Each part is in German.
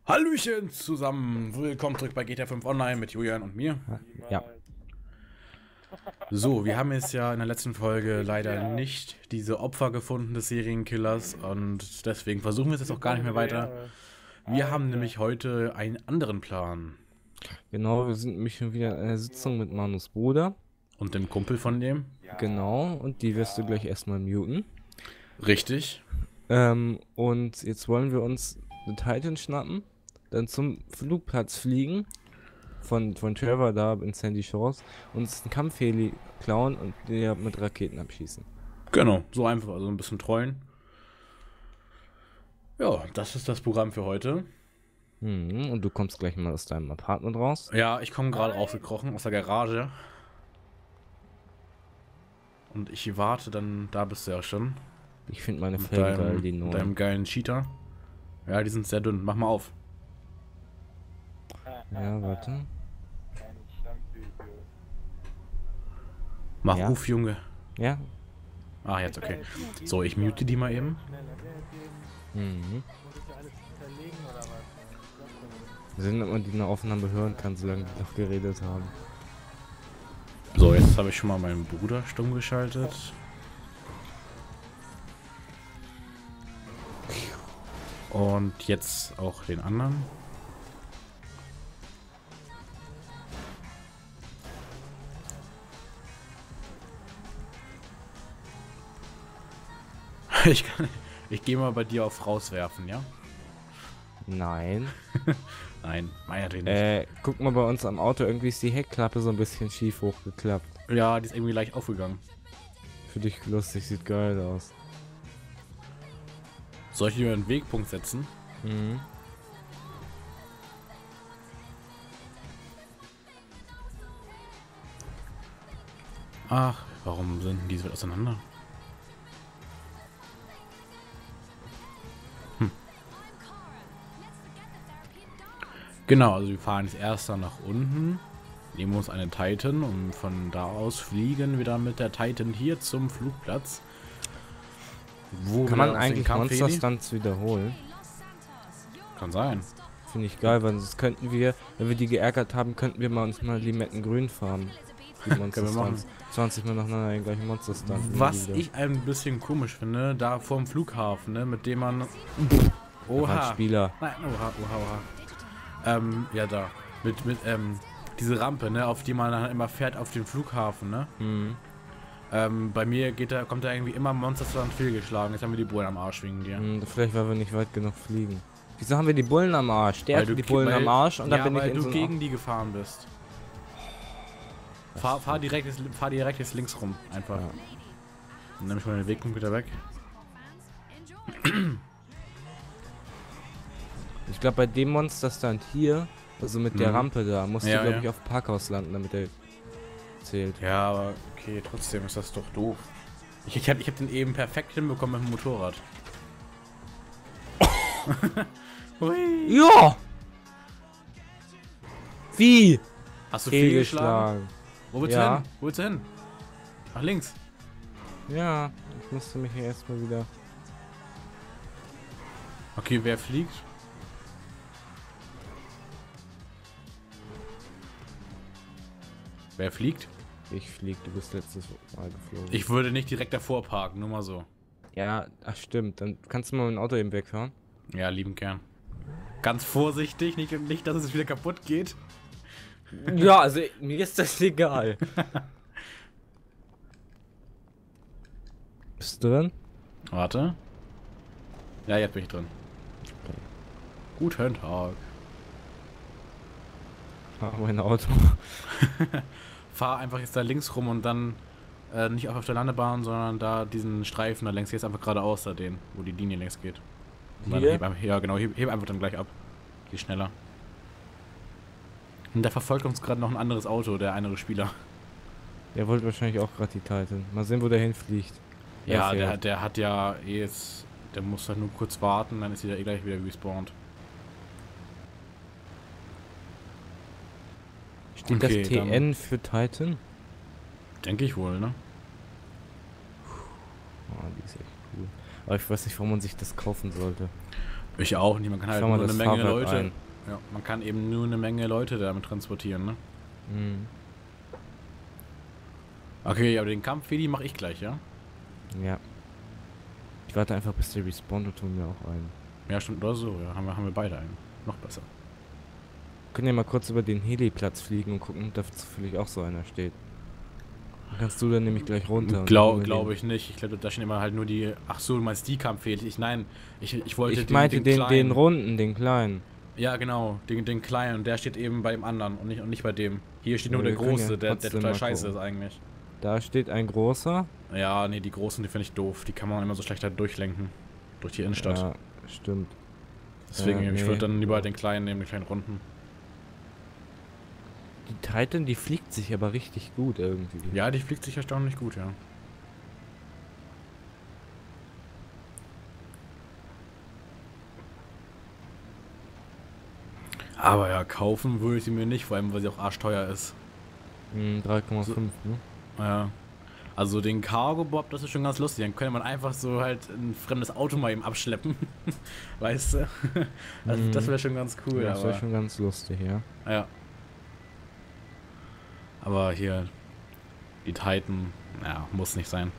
Hallöchen zusammen, willkommen zurück bei GTA 5 Online mit Julian und mir. Ja, So, wir haben jetzt ja in der letzten Folge leider nicht diese Opfer gefunden des Serienkillers und deswegen versuchen wir es jetzt auch gar nicht mehr weiter. Wir haben nämlich heute einen anderen Plan. genau, wir sind nämlich schon wieder in einer Sitzung mit Manus Bruder. Und dem Kumpel von dem? Genau, und die wirst du gleich erstmal muten. Richtig. Und jetzt wollen wir uns eine Titan schnappen, dann zum Flugplatz fliegen, von Trevor da in Sandy Shores, und uns einen Kampfheli klauen und den mit Raketen abschießen. Genau, so einfach, also ein bisschen trollen. Ja, das ist das Programm für heute. Und du kommst gleich mal aus deinem Apartment raus. Ja, ich komme gerade rausgekrochen aus der Garage. Und ich warte dann, da bist du ja schon. Ich finde meine Mit Felgen geil, die deinem neuen. geilen Cheater. Ja, die sind sehr dünn. Mach mal auf. Ja, warte. Mach Ja. auf, Junge. Ja. Ah, jetzt okay. So, ich mute die mal eben. Mhm. Wir sehen, ob man die in der Aufnahme hören kann, solange die noch geredet haben. So, jetzt habe ich schon mal meinen Bruder stumm geschaltet. Und jetzt auch den anderen. Ich gehe mal bei dir auf rauswerfen, ja? Nein. Nein, mein natürlich nicht. Guck mal bei uns am Auto, irgendwie ist die Heckklappe so ein bisschen schief hochgeklappt. Ja, die ist irgendwie leicht aufgegangen. Für dich lustig, sieht geil aus. Soll ich hier einen Wegpunkt setzen? Mhm. Ach, warum sind die so weit auseinander? Genau, also wir fahren jetzt erst dann nach unten, nehmen uns eine Titan und von da aus fliegen wir dann mit der Titan hier zum Flugplatz. Wo Kann wir man aus den eigentlich Monster Kampfheli- Stunts wiederholen? Kann sein. Finde ich geil, weil sonst könnten wir, wenn wir die geärgert haben, könnten wir mal uns mal Limettengrün farben. Die Monster Können wir machen. Stunts. 20 Mal nacheinander den gleichen Monster Stunt. Was ich ein bisschen komisch finde, da vorm Flughafen, ne, mit dem man... Oha. Spieler. Nein, oha, oha, oha. Ja da. Diese Rampe, ne, auf die man dann immer fährt auf den Flughafen, ne? Mhm. Bei mir kommt da irgendwie immer Monster Stunt fehlgeschlagen. Jetzt haben wir die Bullen am Arsch wegen dir. Vielleicht, weil wir nicht weit genug fliegen. Wieso haben wir die Bullen am Arsch? Der Weil hat du die Bullen am Arsch und dann bin ich weil in du so gegen die gefahren bist. Fahr direkt jetzt links rum, einfach. Ja. Dann nehme ich mal den Wegpunkt wieder weg. Ich glaube, bei dem Monster Stand hier, also mit der Mhm. Rampe da, musst du, Ja, glaube ja. ich, auf Parkhaus landen, damit er zählt. Ja, aber okay, trotzdem ist das doch doof. Ich hab den eben perfekt hinbekommen mit dem Motorrad. Hui. Ja! Wie? Hast du fehlgeschlagen? Fehlgeschlagen. Wo willst du Ja. hin? Wo willst du hin? Nach links. Ja, ich musste mich hier erstmal wieder. Okay, wer fliegt? Wer fliegt? Ich flieg, du bist letztes Mal geflogen. Ich würde nicht direkt davor parken, nur mal so. Ja, ach stimmt. Dann kannst du mal mein Auto eben wegfahren. Ja, lieben gern. Ganz vorsichtig, nicht, dass es wieder kaputt geht. Ja, also mir ist das egal. Bist du drin? Warte. Ja, jetzt bin ich drin. Guten Tag. Ah, mein Auto. Fahr einfach jetzt da links rum und dann nicht auf der Landebahn, sondern da diesen Streifen da längs. Jetzt einfach geradeaus da den, wo die Linie längs geht. Und dann Hier? heb einfach, ja, genau, heb einfach dann gleich ab. Geh schneller. Und da verfolgt uns gerade noch ein anderes Auto, der andere Spieler. Der wollte wahrscheinlich auch gerade die Titan. Mal sehen, wo der hinfliegt. Ja, fährt. der hat ja eh jetzt. Der muss halt nur kurz warten, dann ist er eh gleich wieder respawned. Steht Okay, das TN für Titan? Denke ich wohl, ne? Oh, die ist echt cool. Aber ich weiß nicht, warum man sich das kaufen sollte. Ich auch nicht, man kann Ich halt fahr mal nur eine das Menge Fahrwerk Leute. ein. Ja, man kann eben nur eine Menge Leute damit transportieren, ne? Mhm. Okay, aber den Kampf-Feli mache ich gleich, ja? Ja. Ich warte einfach, bis der respawnt und tun mir auch ein. Ja, stimmt, oder so, ja. Haben wir beide einen. Noch besser. Können ja mal kurz über den Heliplatz fliegen und gucken, ob da zufällig auch so einer steht. Dann kannst du dann nämlich gleich runter. Glaube ich nicht. Ich glaube, da stehen immer halt nur die. Ach so, du meinst die Kampffehler. Ich wollte Ich meinte den kleinen. runden, den kleinen. Ja, genau, den kleinen. Und der steht eben bei dem anderen und nicht bei dem. Hier steht nur Ja, der wir können große, ja der trotzdem total mal scheiße gucken. ist eigentlich. Da steht ein großer. Ja, nee, die großen, die finde ich doof. Die kann man immer so schlecht halt durchlenken. Durch die Innenstadt. Ja, stimmt. Deswegen, ich nee. würde dann lieber den kleinen nehmen, den kleinen runden. Die Titan, die fliegt sich aber richtig gut irgendwie. Ja, die fliegt sich erstaunlich gut, ja. Aber ja, kaufen würde ich sie mir nicht, vor allem weil sie auch arschteuer ist. 3,5, So- ne? Ja. Also den Cargo Bob, das ist schon ganz lustig. Dann könnte man einfach so halt ein fremdes Auto mal eben abschleppen. Weißt du? Das wäre schon ganz cool. Ja, das wäre aber, schon ganz lustig, ja. ja. Aber hier, die Titan, ja, muss nicht sein.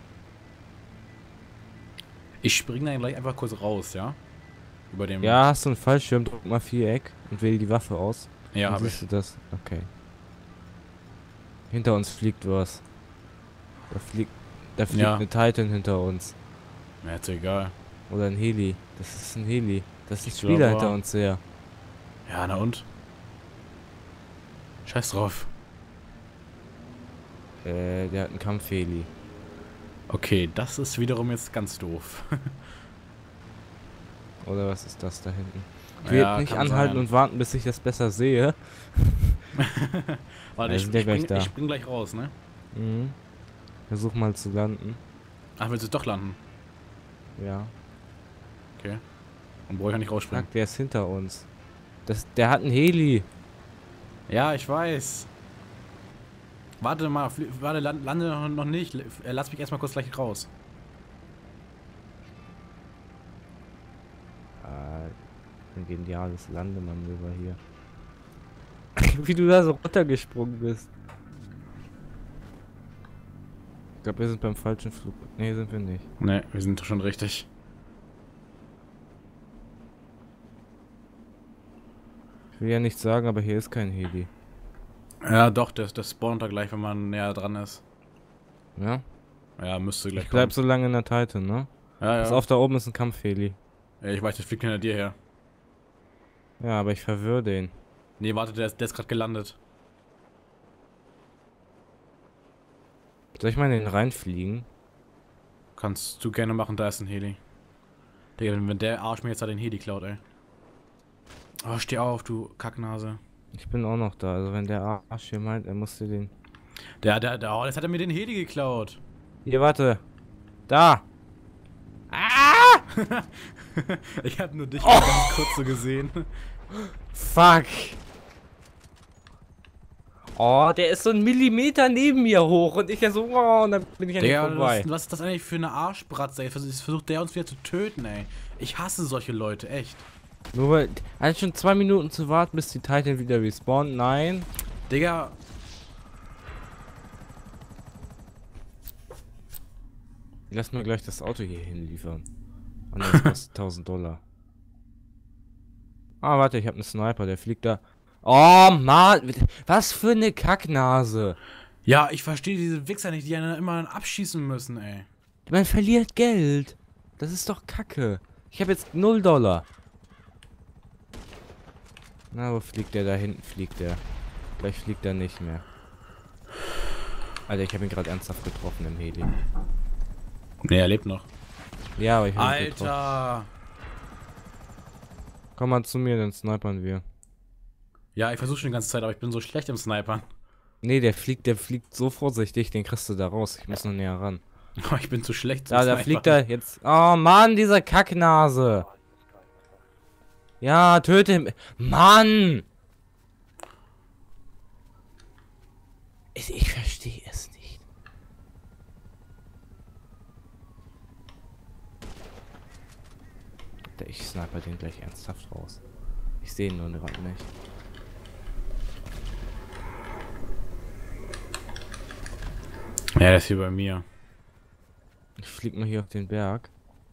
Ich springe dann gleich einfach kurz raus, ja? Über dem. Ja, hast du einen Fallschirm, drück mal Viereck und wähl die Waffe aus. Ja, Dann habe siehst ich. du das? Okay. Hinter uns fliegt was. Da fliegt Ja. eine Titan hinter uns. Ja, ist egal. Oder ein Heli. Das ist ein Heli. Das ist ein Ich Spieler glaube hinter auch. uns her. Ja, na und? Scheiß drauf. Der hat einen Kampfheli. Okay, das ist wiederum jetzt ganz doof. Oder was ist das da hinten? Ich will Ja, jetzt nicht kann anhalten sein. und warten, bis ich das besser sehe. Warte, Ja, ich, sind ja gleich da. ich spring gleich raus, ne? Mhm. Versuch mal zu landen. Ach, willst du doch landen? Ja. Okay. Dann brauche ich ja nicht rausspringen. Fuck, der ist hinter uns. Der hat einen Heli. Ja, ich weiß. Warte mal, warte, lande noch nicht. Lass mich erstmal kurz gleich raus. Ein geniales Landemanöver hier. Wie du da so runtergesprungen bist. Ich glaube, wir sind beim falschen Flug. Nee, sind wir nicht. Ne, wir sind schon richtig. Ich will ja nichts sagen, aber hier ist kein Heli. Ja, doch, das spawnt da gleich, wenn man näher dran ist. Ja? Ja, müsste gleich Ich bleib kommen. so lange in der Titan, ne? Ja, Pass ja. auf, da oben ist ein Kampfheli. Ja, ich weiß, das fliegt hinter dir her. Ja, aber ich verwirr den. Nee, warte, der ist gerade gelandet. Soll ich mal in den reinfliegen? Kannst du gerne machen, da ist ein Heli. Digga, wenn der Arsch mir jetzt da den Heli klaut, ey. Oh, steh auf, du Kacknase. Ich bin auch noch da. Also wenn der Arsch hier meint, er musste den... Oh, jetzt hat er mir den Heli geklaut. Hier, warte. Da! Ich hab nur dich ganz kurz so gesehen. Fuck! Oh, der ist so ein Millimeter neben mir hoch und ich ja so, oh, und dann bin ich ja nicht Digga, vorbei. was ist das eigentlich für eine Arschbratze, ey? Versucht der uns wieder zu töten, ey. Ich hasse solche Leute, echt. Nur weil, halt schon 2 Minuten zu warten, bis die Titan wieder respawnt. Nein. Digga. Lass mir gleich das Auto hier hinliefern. Und das kostet $1000. Ah, warte, ich habe einen Sniper, der fliegt da. Oh, Mann. Was für eine Kacknase. Ja, ich verstehe diese Wichser nicht, die einen immer abschießen müssen, ey. Man verliert Geld. Das ist doch Kacke. Ich habe jetzt $0. Na, wo fliegt der? Da hinten fliegt der. Gleich fliegt er nicht mehr. Alter, ich habe ihn gerade ernsthaft getroffen im Heli. Nee, er lebt noch. Ja, aber ich habe ihn getroffen. Alter. Komm mal zu mir, dann snipern wir. Ja, ich versuche schon die ganze Zeit, aber ich bin so schlecht im Snipern. Nee, der fliegt so vorsichtig, den kriegst du da raus. Ich muss noch näher ran. Ich bin zu schlecht zum Ja, da Snipern. fliegt er jetzt. Oh Mann, dieser Kacknase. Ja, töte ihn. Mann! Ich verstehe es nicht. Ich sniper den gleich ernsthaft raus. Ich sehe ihn nur gerade nicht. Ja, der ist hier bei mir. Ich flieg mal hier auf den Berg.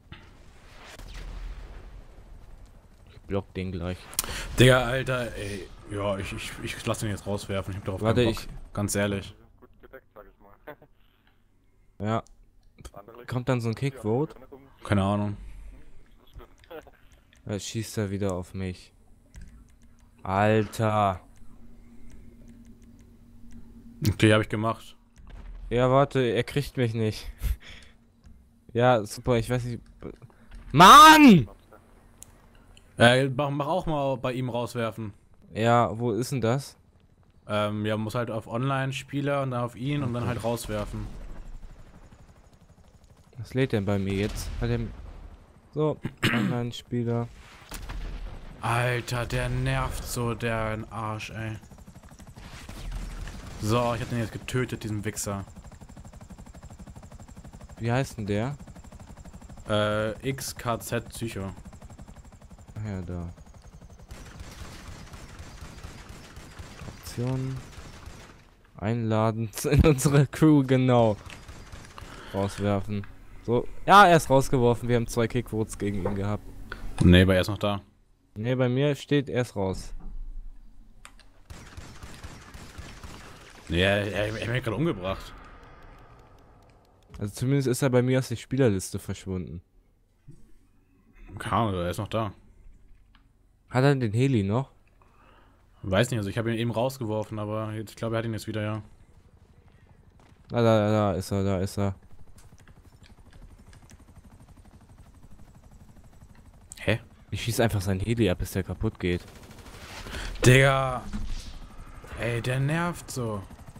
Ich block den gleich. Digga, Alter, ey. Ja, ich lass den jetzt rauswerfen. Ich hab darauf keinen Bock. Ganz ehrlich. Ja. Kommt dann so ein Kickvote? Keine Ahnung. Da schießt er wieder auf mich. Alter. Okay, habe ich gemacht. Ja, warte, er kriegt mich nicht. Ja, super, ich weiß nicht. Mann! Mach auch mal bei ihm rauswerfen. Ja, wo ist denn das? Ja, muss halt auf Online-Spieler und dann auf ihn und dann halt rauswerfen. Was lädt denn bei mir jetzt? Hat er... So, Online-Spieler. Alter, der nervt so, der ein Arsch, ey. So, ich hab den jetzt getötet, diesen Wichser. Wie heißt denn der? XKZ Psycho. Ach ja, da. Optionen. Einladen in unsere Crew, genau. Rauswerfen. So. Ja, er ist rausgeworfen. Wir haben 2 Kickvotes gegen ihn gehabt. Nee, aber er ist noch da. Ne, bei mir steht, er ist raus. Nee, er hat mich gerade umgebracht. Also zumindest ist er bei mir aus der Spielerliste verschwunden. Keine Ahnung, er ist noch da. Hat er den Heli noch? Weiß nicht, also ich habe ihn eben rausgeworfen, aber jetzt, ich glaube, er hat ihn jetzt wieder, ja. Da ist er, da ist er. Hä? Ich schieße einfach seinen Heli ab, bis der kaputt geht. Digga! Ey, der nervt so.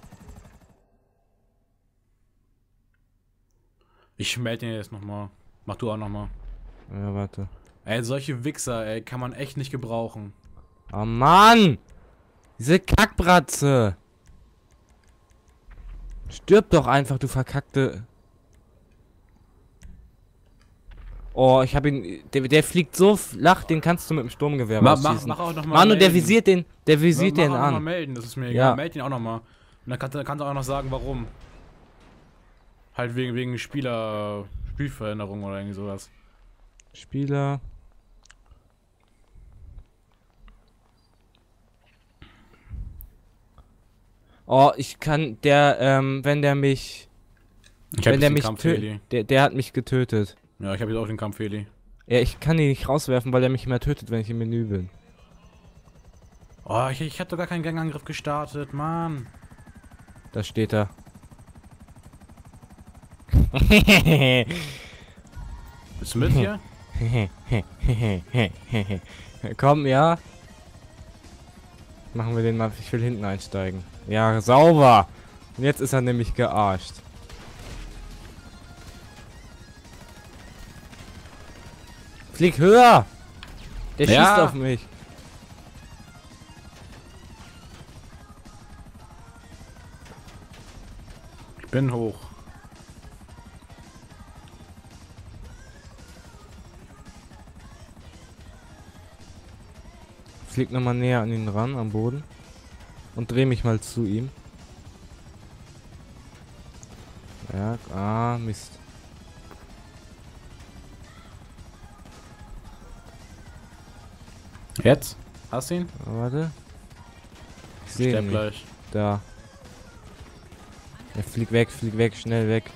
Ich melde ihn jetzt nochmal. Mach du auch nochmal. Ja, warte. Ey, solche Wichser, ey, kann man echt nicht gebrauchen. Oh Mann! Diese Kackbratze! Stirb doch einfach, du verkackte... Oh, ich hab ihn... Der fliegt so flach, den kannst du mit dem Sturmgewehr rausschießen. Mach auch noch mal Mann, und der melden. visiert den... Der visiert den Mach auch noch mal an. melden, das ist mir Ja. egal. Meld ihn auch nochmal. Und dann kannst du auch noch sagen, warum. Halt wegen Spielveränderung oder irgendwie sowas. Spieler... Oh, ich kann... wenn der mich... Ich hab Wenn der jetzt den mich Kampfheli. tötet... Der hat mich getötet. Ja, ich habe jetzt auch den Kampfheli. Ja, ich kann ihn nicht rauswerfen, weil er mich immer tötet, wenn ich im Menü bin. Oh, ich hab doch gar keinen Gangangriff gestartet, Mann. Da steht er. Bist du mit hier? Komm, ja. Machen wir den mal. Ich will hinten einsteigen. Ja, sauber. Und jetzt ist er nämlich gearscht. Flieg höher. Der Ja. schießt auf mich. Ich bin hoch. Flieg nochmal näher an ihn ran, am Boden. Und dreh mich mal zu ihm. Ja, ah, Mist. Jetzt? Hast du ihn? Warte. Ich Ich sehe sterb ihn nicht. gleich. Da. Ja, flieg weg, schnell weg.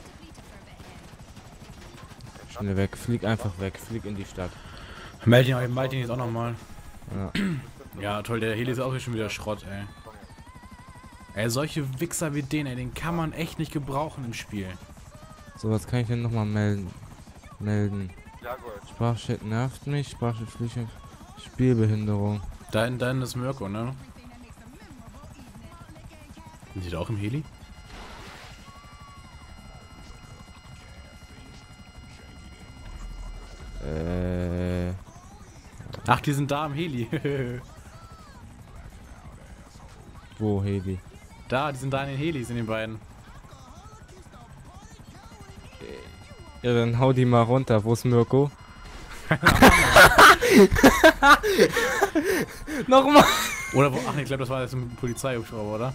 Schnell weg, flieg einfach weg, flieg in die Stadt. Meld ihn jetzt auch nochmal. Ja. Ja, toll, der Heli ist auch schon wieder Schrott, ey. Ey, solche Wichser wie den, ey, den kann man echt nicht gebrauchen im Spiel. So, was kann ich denn nochmal melden? Sprachchat nervt mich, Sprachchat Flüche, Spielbehinderung. Da hinten ist Mirko, ne? Sind die da auch im Heli? Ach, die sind da im Heli. Wo, Heli? Da, die sind da in den Helis, in den beiden. Ja, dann hau die mal runter. Wo ist Mirko? Nochmal! Oder wo, ach nee, ich glaube, das war jetzt ein Polizeihubschrauber, oder?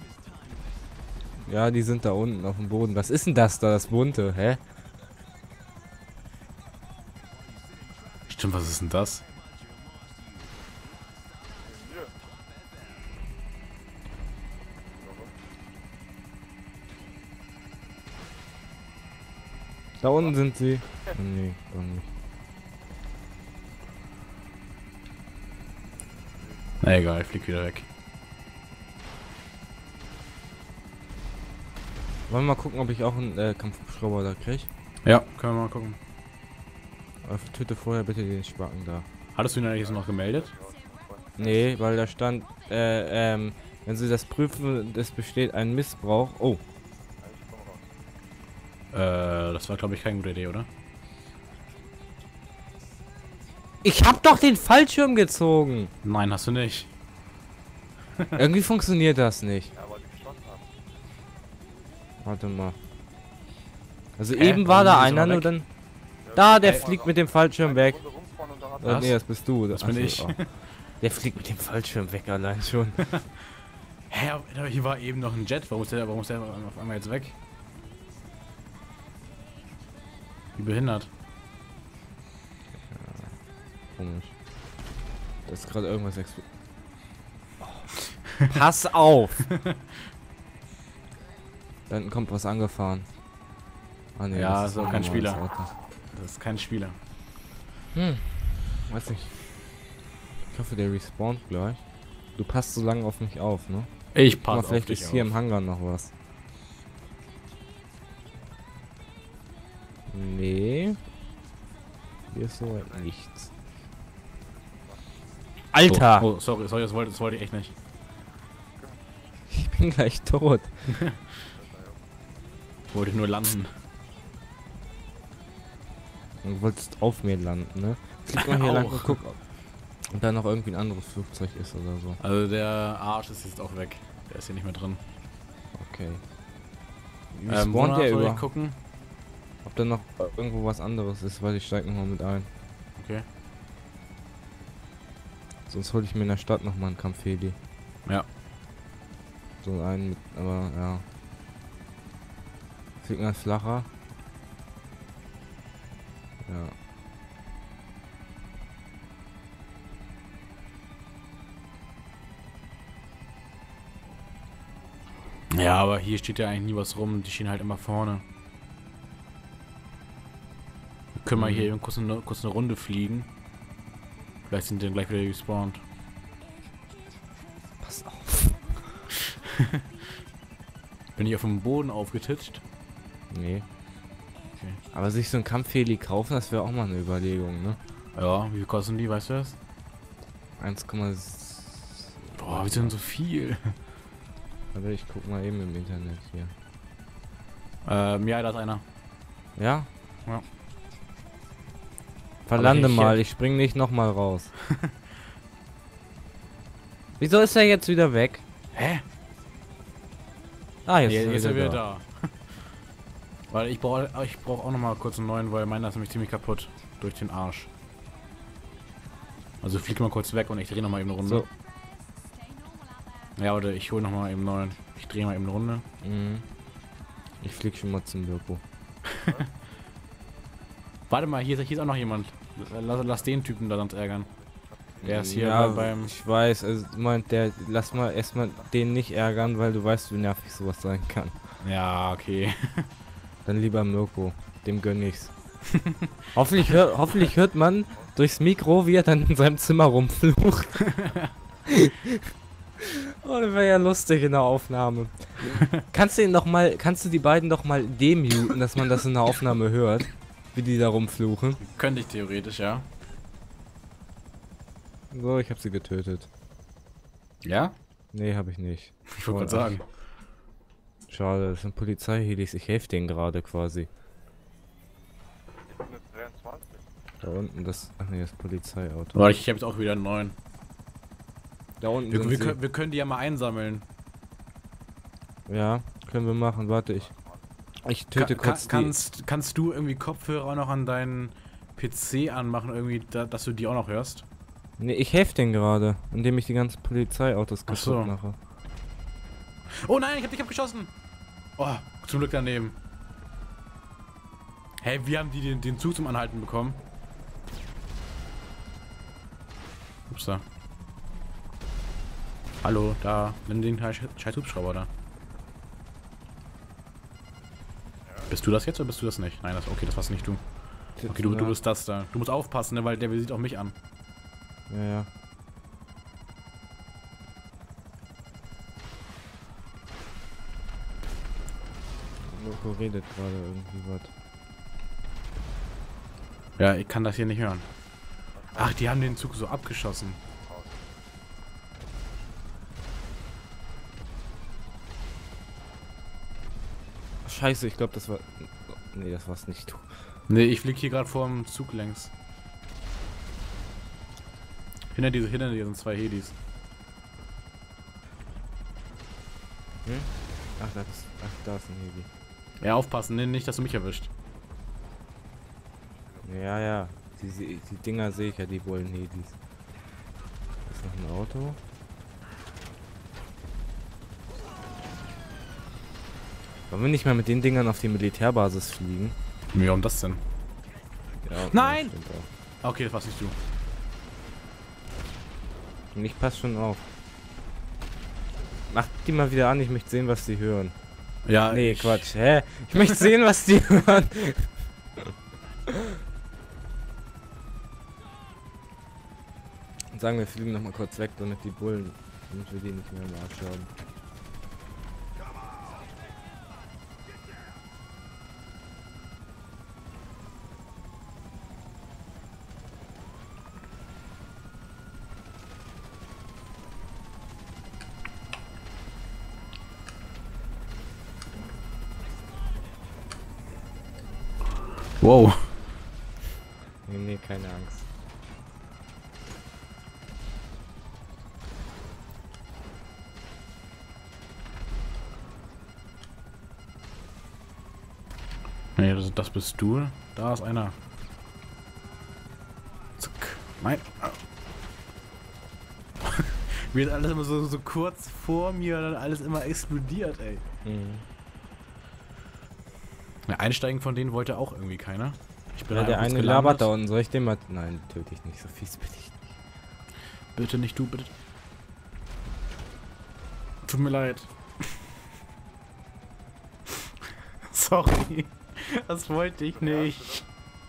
Ja, die sind da unten auf dem Boden. Was ist denn das da, das bunte? Hä? Stimmt, was ist denn das? Da unten sind sie. Oh, nee, doch nicht. Na egal, ich flieg wieder weg. Wollen wir mal gucken, ob ich auch einen Kampfhubschrauber da krieg? Ja, können wir mal gucken. Aber töte vorher bitte den Spacken da. Hattest du ihn eigentlich noch gemeldet? Nee, weil da stand, wenn sie das prüfen, es besteht ein Missbrauch. Oh, Das war glaube ich keine gute Idee, oder? ich hab doch den Fallschirm gezogen. Nein, hast du nicht. Irgendwie funktioniert das nicht. Warte mal. Also eben war da einer, nur dann... Da, der fliegt mit dem Fallschirm weg. Was? Nee, das bist du. Das bin Achso, ich. oh. Der fliegt mit dem Fallschirm weg allein schon. Hä, aber hier war eben noch ein Jet. Warum ist der auf einmal jetzt weg? Wie behindert. Komisch. Da ist gerade irgendwas explodiert. Pass auf! Da hinten kommt was angefahren. Ah, nee, Ja, ist auch kein ein Spieler. normales Auto. Das ist kein Spieler. Weiß nicht. Ich hoffe, der respawnt gleich. Du passt so lange auf mich auf, ne? Ich Guck mal, passe vielleicht ist hier im Hangar noch was. Nee. Hier ist so nichts. Alter! Oh, sorry, das wollte ich echt nicht. Ich bin gleich tot. Wollte ich nur landen. Du wolltest auf mir landen, ne? Flieg mal hier lang Auch. und guck, ob da noch irgendwie ein anderes Flugzeug ist oder so. Also der Arsch ist jetzt auch weg. Der ist hier nicht mehr drin. Okay. Wie Wonach spawnt der soll ich über? gucken? Ob da noch irgendwo was anderes ist, weil ich steig nochmal mit ein. Okay. Sonst hole ich mir in der Stadt nochmal einen Kampfheli. Ja. So einen mit, aber ja. Fliegt mal flacher. Ja. Ja, aber hier steht ja eigentlich nie was rum. Die stehen halt immer vorne. Wir können mal hier eben kurz eine Runde fliegen. Vielleicht sind die dann gleich wieder gespawnt. Pass auf. Bin ich auf dem Boden aufgetitscht? Nee. Okay. Aber sich so ein Kampfheli kaufen, das wäre auch mal eine Überlegung, ne? Ja, wie viel kosten die, weißt du das? 1,6. Boah, wie sind so viel? Warte, ich guck mal eben im Internet hier. Ja, da ist einer. Ja? Ja. Verlande Aber mal, ich spring nicht nochmal raus. Wieso ist er jetzt wieder weg? Hä? Ah, Jetzt, jetzt, ist er wieder da. Weil ich brauche auch noch mal kurz einen neuen, weil meiner ist nämlich ziemlich kaputt. Durch den Arsch. Also flieg mal kurz weg und ich drehe noch mal eben eine Runde. So. Ja, oder ich hole noch mal eben einen neuen. Ich drehe mal eben eine Runde. Mhm. Ich flieg schon mal zum Birko. Warte mal, hier ist auch noch jemand. Lass den Typen da sonst ärgern. Der ist hier ja, beim... Ich weiß, also meint der, lass mal erstmal den nicht ärgern, weil du weißt, wie nervig sowas sein kann. Ja, okay. Dann lieber Mirko, dem gönn ich's. hoffentlich hört man durchs Mikro, wie er dann in seinem Zimmer rumflucht. Oh, das wäre ja lustig in der Aufnahme. Kannst du die beiden doch mal demuten, dass man das in der Aufnahme hört, wie die da rumfluchen? Könnte ich theoretisch, ja. So, ich habe sie getötet. Ja? Nee, habe ich nicht. Ich wollte gerade sagen. Schade, das sind Polizeihelis, ich helfe denen gerade quasi. Da unten ach nee, das Polizeiauto. Aber ich habe jetzt auch wieder einen neuen. Da unten Wir können die ja mal einsammeln. Ja, können wir machen, warte ich töte kurz kannst du irgendwie Kopfhörer auch noch an deinen PC anmachen, irgendwie, dass du die auch noch hörst? Ne, ich helfe den gerade, indem ich die ganzen Polizeiautos Ach so. kaputt mache. Oh nein, ich hab geschossen! Oh, zum Glück daneben. Hey, wie haben die den Zug zum Anhalten bekommen? Ups, da. Hallo, da. Nimm den scheiß Hubschrauber da. Bist du das jetzt oder bist du das nicht? Nein, okay, das warst nicht du. Okay, du bist das da. Du musst aufpassen, ne, weil der sieht auch mich an. Ja, ja. Loco redet gerade irgendwie was. Ja, ich kann das hier nicht hören. Ach, die haben den Zug so abgeschossen. Scheiße, ich glaube, das war... Nee, das war's nicht du. Nee, ich flieg hier gerade vor dem Zug längs. Hinter dir sind 2 Helis. Hm? Ach, da ist ein Heli. Ja, aufpassen, nee, nicht, dass du mich erwischt. Ja, ja. Die Dinger sehe ich ja, die wollen Helis. Ist noch ein Auto? Wollen wir nicht mal mit den Dingern auf die Militärbasis fliegen? Ja, und das denn? Ja, Nein! Ja, auch. Okay, das warst nicht du. Und ich pass schon auf. Mach die mal wieder an, ich möchte sehen, was die hören. Ja, Nee, Quatsch. Hä? Ich möchte sehen, was die hören. Und sagen wir fliegen noch mal kurz weg, damit die Bullen, damit wir die nicht mehr im Arsch haben. Wow. Nee, keine Angst. Nee, das bist du. Da ist einer. Zack. Nein. Wird alles immer so kurz vor mir, dann alles immer explodiert, ey. Mhm. Ja, einsteigen von denen wollte auch irgendwie keiner. Ich bin Ja, halt der auf uns eine gelandet. labert da unten. Soll ich den mal... Nein, töte ich nicht. So fies bin ich nicht. Bitte nicht du, bitte. Tut mir leid. Sorry. Das wollte ich nicht.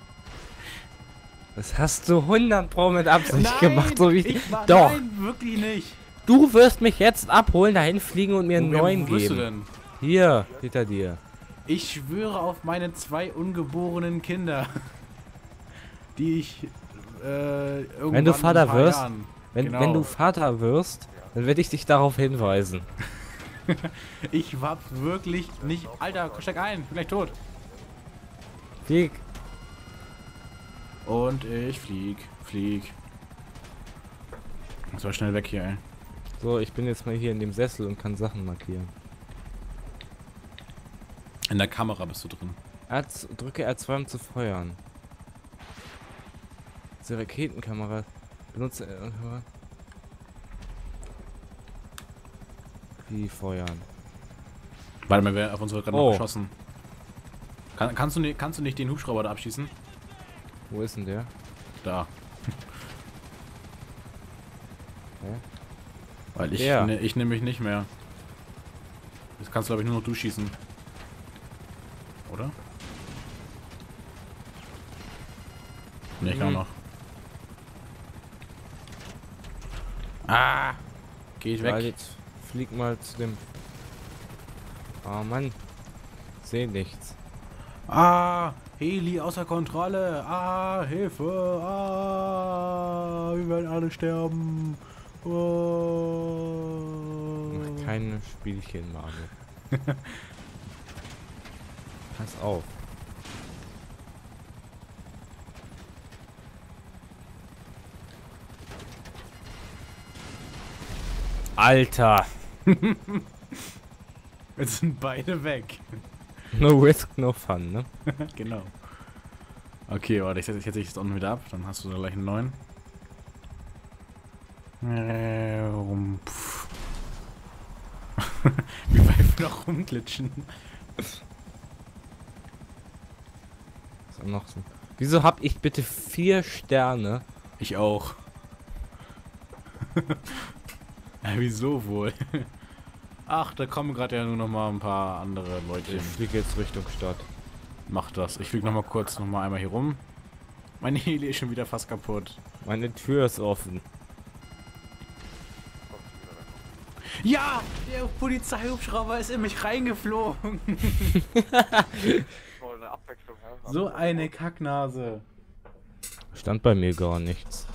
Das hast du 100 Pro mit Absicht gemacht, so wie ich... Doch! Nein, wirklich nicht. Du wirst mich jetzt abholen, dahin fliegen und mir einen neuen Wo bist du geben. denn? Hier, hinter dir. Ich schwöre auf meine 2 ungeborenen Kinder, die ich irgendwann Wenn du in ein Vater paar wirst, Jahren- wenn Genau. du Vater wirst, dann werde ich dich darauf hinweisen. Ich war wirklich nicht... Alter, steig ein, ich bin gleich tot. Flieg. Und ich flieg. Das war schnell weg hier, ey. So, ich bin jetzt mal hier in dem Sessel und kann Sachen markieren. In der Kamera bist du drin. Drücke R2, um zu feuern. Diese Raketenkamera. Benutze... Die feuern. Warte mal, wer auf uns wird gerade Oh. noch geschossen. Kannst du nicht den Hubschrauber da abschießen? Wo ist denn der? Da. Hä? Weil ich, Der. ich nehme mich nicht mehr. Jetzt kannst du, glaube ich, nur noch du schießen. Oder? Ne, ich auch noch. Ah! Geh ich Ja, weg. jetzt flieg mal zu dem... Oh Mann. Seh nichts. Ah! Heli außer Kontrolle! Ah! Hilfe! Ah! Wir werden alle sterben! Oh. Mach keine Spielchen, Marvel. Pass auf. Alter! Jetzt sind beide weg. No risk, no fun, ne? Genau. Okay, warte, ich setze jetzt auch wieder ab, dann hast du da gleich einen neuen. Pff. Wie weit wir noch rumglitschen. Was noch so? Wieso hab ich bitte 4 Sterne? Ich auch. Ja, wieso wohl? Ach, da kommen gerade ja nur noch mal ein paar andere Leute. Ich fliege jetzt Richtung Stadt. Mach das. Ich fliege noch mal kurz einmal hier rum. Meine Heli ist schon wieder fast kaputt. Meine Tür ist offen. Ja, der Polizeihubschrauber ist in mich reingeflogen. So eine Kacknase. Stand bei mir gar nichts.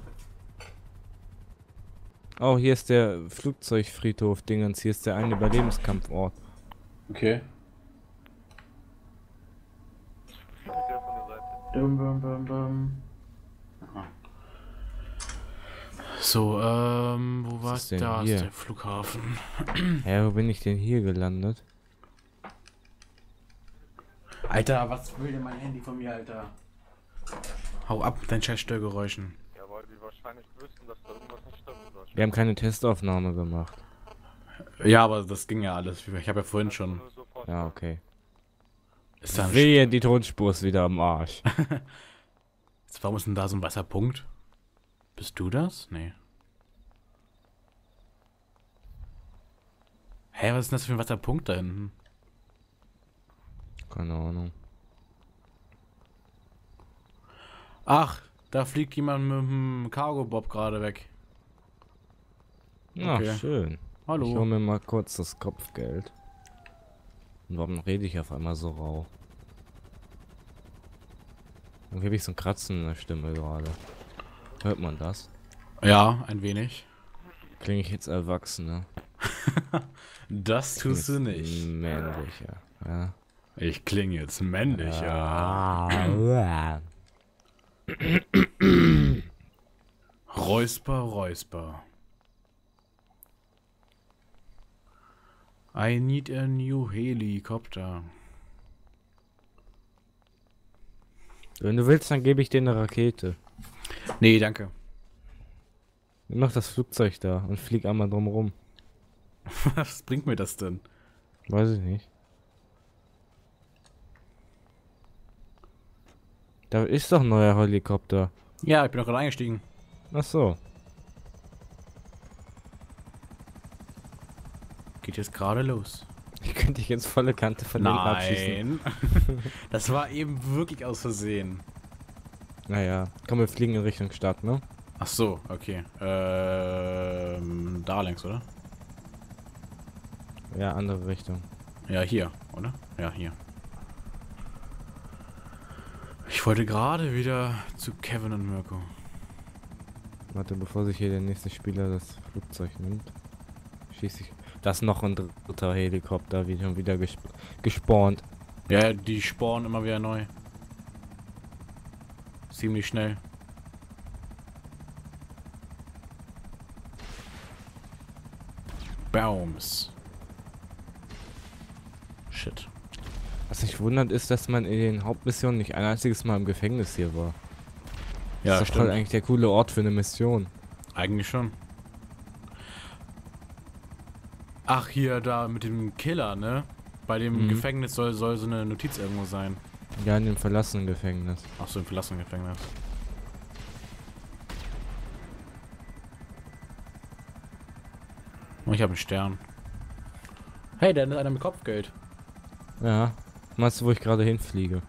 Oh, hier ist der Flugzeugfriedhof Dingens. Hier ist der eine Überlebenskampfort. Okay. Dum, bum, bum, bum. So, wo war ist denn da? hier? Ist der Flughafen. Hä, wo bin ich denn hier gelandet? Alter, was will denn mein Handy von mir, Alter? Hau ab mit deinen scheiß Störgeräuschen. Ja, weil die wahrscheinlich wüssten, dass da irgendwas nicht stimmt in Deutschland. Wir haben keine Testaufnahme gemacht. Ja, aber das ging ja alles. Ich habe ja vorhin schon. Ja, okay. Ist da ein Wehe, die Tonspur ist wieder am Arsch. Warum ist denn da so ein weißer Punkt? Bist du das? Nee. Hä, was ist denn das für ein weißer Punkt da hinten? Keine Ahnung. Ach, da fliegt jemand mit dem Cargo-Bob gerade weg. Ja, Okay. schön. Ich Hallo. hole mir mal kurz das Kopfgeld. Und warum rede ich auf einmal so rau? Irgendwie habe ich so ein Kratzen in der Stimme gerade. Hört man das? Ja, ein wenig. Klinge ich jetzt erwachsener? Das tust du nicht. Männlicher. Ja. Ich klinge jetzt männlicher. Ah. Räusper, Räusper. I need a new helicopter. Wenn du willst, dann gebe ich dir eine Rakete. Nee, danke. Mach das Flugzeug da und flieg einmal drum rum. Was bringt mir das denn? Weiß ich nicht. Da ist doch ein neuer Helikopter. Ja, ich bin doch gerade eingestiegen. Ach so. Geht jetzt gerade los. Ich könnte dich jetzt volle Kante von links abschießen. Nein. Das war eben wirklich aus Versehen. Naja, komm, wir fliegen in Richtung Stadt, ne? Ach so, okay. Da längs, oder? Ja, andere Richtung. Ja, hier, oder? Ja, hier. Ich wollte gerade wieder zu Kevin und Mirko. Warte, bevor sich hier der nächste Spieler das Flugzeug nimmt, schieße ich. Das ist noch ein dritter Helikopter, wie schon wieder gespawnt. Ja, die spawnen immer wieder neu. Ziemlich schnell. Baums. Shit. Was mich wundert ist, dass man in den Hauptmissionen nicht ein einziges Mal im Gefängnis hier war. Ja, das ist doch voll eigentlich der coole Ort für eine Mission. Eigentlich schon. Ach, hier, da mit dem Killer, ne? Bei dem Gefängnis soll so eine Notiz irgendwo sein. Ja, in dem verlassenen Gefängnis. Ach so, im verlassenen Gefängnis. Oh, ich habe einen Stern. Hey, da ist einer mit Kopfgeld. Ja. Meinst du, wo ich gerade hinfliege?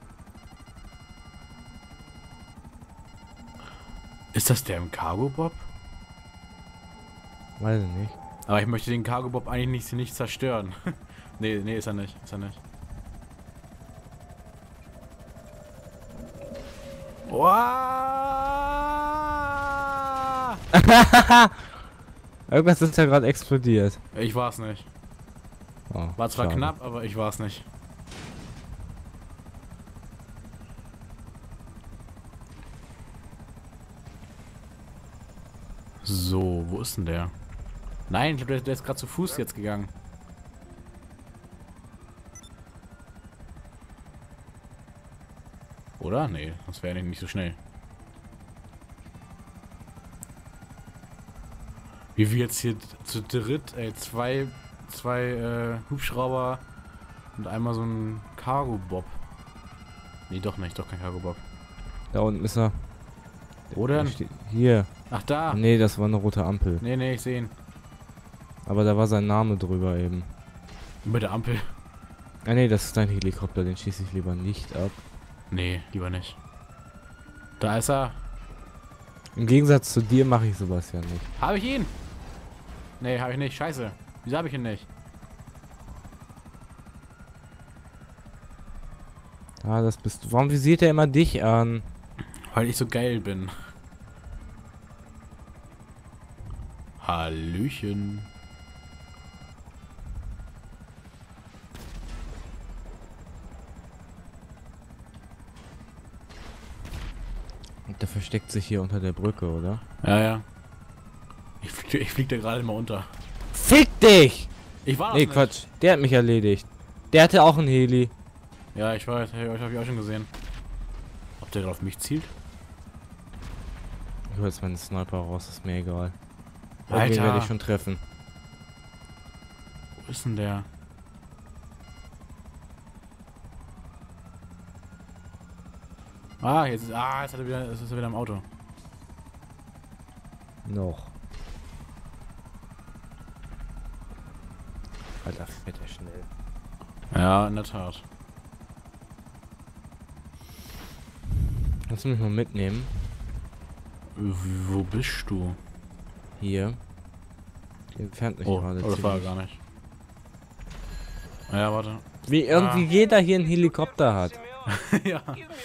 Ist das der im Cargo-Bob? Weiß ich nicht. Aber ich möchte den Cargo-Bob eigentlich nicht zerstören. Nee, ist er nicht. Ist er nicht. Wow! Irgendwas ist ja gerade explodiert. Ich war's nicht. Oh, War zwar schade. knapp, aber ich war's nicht. So, wo ist denn der? Nein, ich glaube, der ist gerade zu Fuß jetzt gegangen. Oder? Nee, das wäre nicht so schnell. Wie wir jetzt hier zu dritt, zwei Hubschrauber und einmal so ein Cargo-Bob. Nee, doch nicht, doch kein Cargo-Bob. Da unten ist er. Wo denn? Hier. Ach, da! Nee, das war eine rote Ampel. Nee, ich sehe ihn. Aber da war sein Name drüber eben. Bei der Ampel. Ah nee, das ist dein Helikopter, den schieße ich lieber nicht ab. Nee, lieber nicht. Da ist er. Im Gegensatz zu dir mache ich sowas ja nicht. Habe ich ihn? Nee, habe ich nicht. Scheiße. Wieso habe ich ihn nicht? Ah, das bist du. Warum visiert er immer dich an? Weil ich so geil bin. Hallöchen. Der versteckt sich hier unter der Brücke, oder? Ja, ja. Ich flieg da gerade mal unter. Fick dich! Ich war Nee, nicht. Quatsch. Der hat mich erledigt. Der hatte auch einen Heli. Ja, ich weiß. Hab ich auch schon gesehen. Ob der auf mich zielt? Ich hol jetzt meinen Sniper raus, ist mir egal. Alter. Irgendwen werde ich schon treffen. Wo ist denn der? Jetzt ist er wieder im Auto. Noch. Alter, fährt er schnell. Ja, in der Tat. Kannst du mich mal mitnehmen? Wo bist du? Hier. Der entfernt mich Oh, gerade. das war er ziemlich. gar nicht. Ja, warte. Wie irgendwie jeder hier einen Helikopter hat. Ja.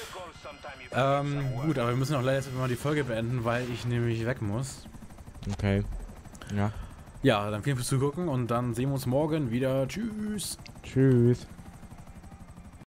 Gut, aber wir müssen auch leider jetzt mal die Folge beenden, weil ich nämlich weg muss. Okay. Ja. Ja, dann vielen Dank fürs Zugucken und dann sehen wir uns morgen wieder. Tschüss. Tschüss.